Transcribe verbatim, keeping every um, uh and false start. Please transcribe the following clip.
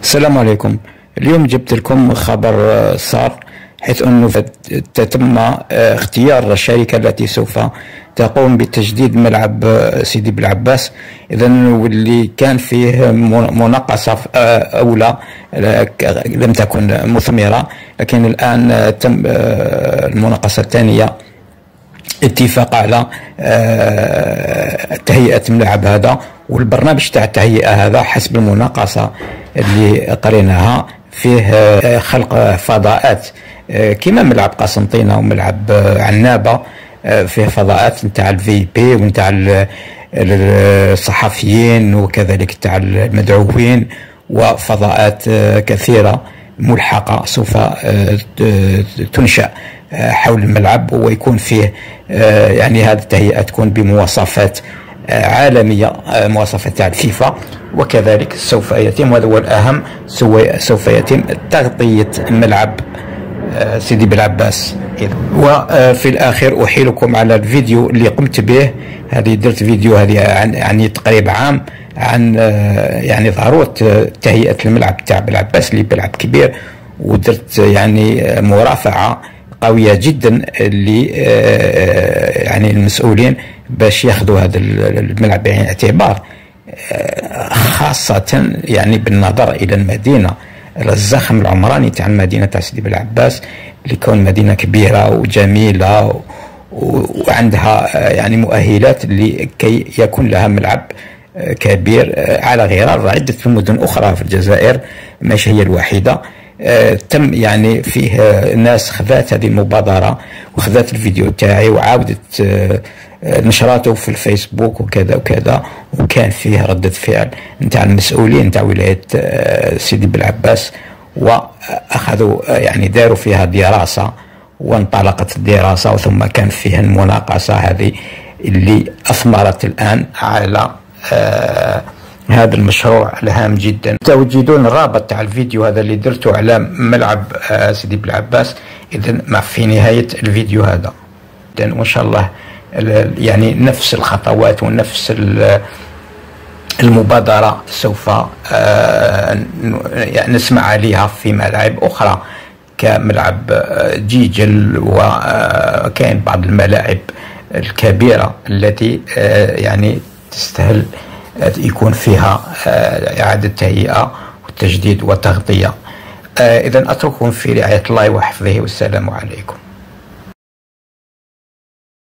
السلام عليكم. اليوم جبت لكم خبر صار، حيث أنه تم اختيار الشركة التي سوف تقوم بتجديد ملعب سيدي بلعباس. إذا واللي كان فيه مناقصة أولى لم تكن مثمرة، لكن الآن تم المناقصة الثانية، اتفاق على تهيئة الملعب هذا. والبرنامج تاع التهيئة هذا حسب المناقصة اللي قريناها فيه خلق فضاءات كما ملعب قسنطينة وملعب عنابة، فيه فضاءات نتاع الفي بي ونتاع الصحفيين وكذلك نتاع المدعوين، وفضاءات كثيرة ملحقة سوف تنشأ حول الملعب، ويكون فيه يعني هذه التهيئة تكون بمواصفات عالمية، مواصفات تاع الفيفا. وكذلك سوف يتم، وهذا هو الأهم، سوف يتم تغطية ملعب سيدي بلعباس. وفي الآخر أحيلكم على الفيديو اللي قمت به. هذه درت فيديو هذه عن يعني تقريبا عام عن يعني ضرورة تهيئة الملعب تاع بلعباس اللي ملعب كبير، ودرت يعني مرافعة قوية جدا اللي يعني المسؤولين باش ياخذوا هذا الملعب بعين الاعتبار، خاصة يعني بالنظر إلى المدينة، الزخم العمراني تاع المدينة تاع سيدي بلعباس، اللي كون مدينة كبيرة وجميلة وعندها يعني مؤهلات لكي يكون لها ملعب كبير، على غرار عدة مدن أخرى في الجزائر، ماشي هي الوحيدة. آه تم يعني فيه آه ناس خذات هذه المبادرة وخذات الفيديو تاعي وعاودت آه نشراته في الفيسبوك وكذا وكذا، وكان فيه ردة فعل نتاع المسؤولين نتاع ولاية آه سيدي بلعباس، وأخذوا آه يعني داروا فيها دراسة وانطلقت الدراسة، وثم كان فيها المناقصة هذه اللي أثمرت الآن على آه هذا المشروع الهام جدا. تجدون الرابط تاع الفيديو هذا اللي درته على ملعب آه سيدي بلعباس، إذن مع في نهاية الفيديو هذا. وإن شاء الله يعني نفس الخطوات ونفس المبادرة سوف آه نسمع عليها في ملاعب أخرى كملعب جيجل، وكاين بعض الملاعب الكبيرة التي آه يعني تستاهل يكون فيها إعادة تهيئة وتجديد وتغطية. إذن أترككم في رعاية الله وحفظه، والسلام عليكم.